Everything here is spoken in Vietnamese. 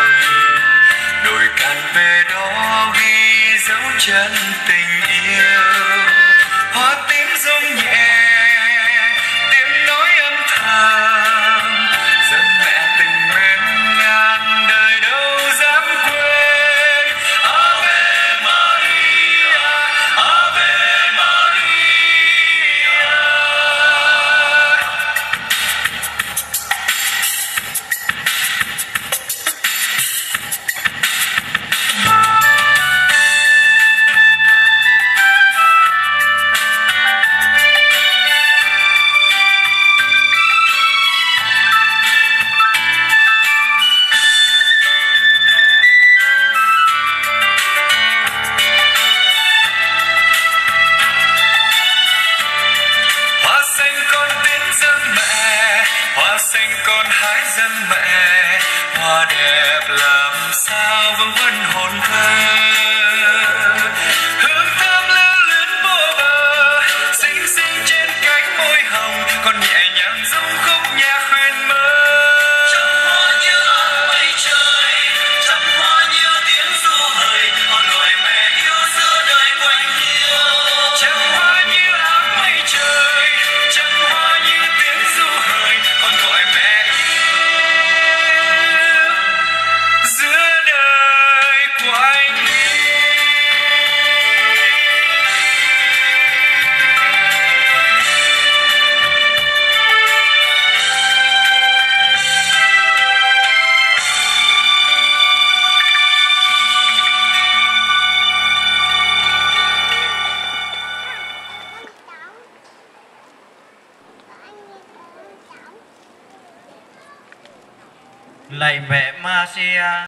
lòng. Đồi cạn về đó ghi dấu chân tình yêu, hoa tím rung nhẹ tiếng nói âm thầm, dân mẹ tình mến ngàn đời đâu dám quên. Ave Maria, Ave Maria. Hoa xanh con tiến dân mẹ, hoa xanh con hái dân mẹ, hoa đẹp làm sao vương vấn hồn thơ. Hương thơm lưu luyến vô bờ, xinh xinh trên cánh môi hồng, con nhẹ nhàng rung khúc nhạc khuyên mơ. Trăm hoa như áng mây trời, trăm hoa như tiếng ru hời, con gọi mẹ yêu giữa đời quanh hiu. Trăm hoa như áng mây trời, trăm hoa như tiếng ru hời, con gọi mẹ yêu giữa đời quanh hiu. Lạy mẹ Maria.